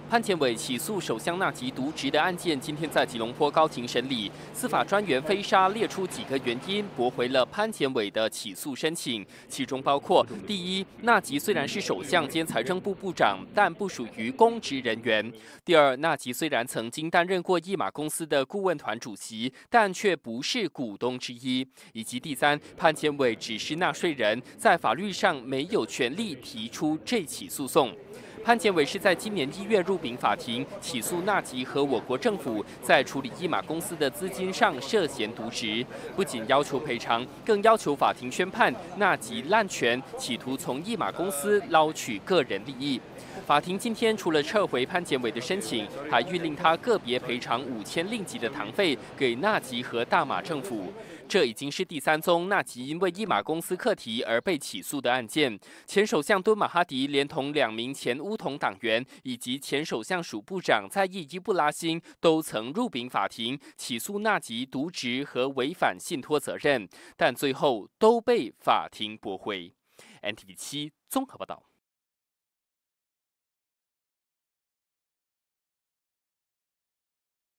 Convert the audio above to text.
潘前伟起诉首相纳吉渎职的案件，今天在吉隆坡高庭审理。司法专员菲沙列出几个原因，驳回了潘前伟的起诉申请，其中包括：第一，纳吉虽然是首相兼财政部部长，但不属于公职人员；第二，纳吉虽然曾经担任过一马公司的顾问团主席，但却不是股东之一；以及第三，潘前伟只是纳税人，在法律上没有权利提出这起诉讼。 潘前伟是在今年1月入禀法庭，起诉纳吉和我国政府在处理一马公司的资金上涉嫌渎职，不仅要求赔偿，更要求法庭宣判纳吉滥权，企图从一马公司捞取个人利益。法庭今天除了撤回潘前伟的申请，还谕令他个别赔偿5000令吉的堂费给纳吉和大马政府。这已经是第3宗纳吉因为一马公司课题而被起诉的案件。前首相敦马哈迪连同2名前巫统党员以及前首相署部长在意伊布拉辛都曾入禀法庭起诉纳吉渎职和违反信托责任，但最后都被法庭驳回。NTV7综合报道。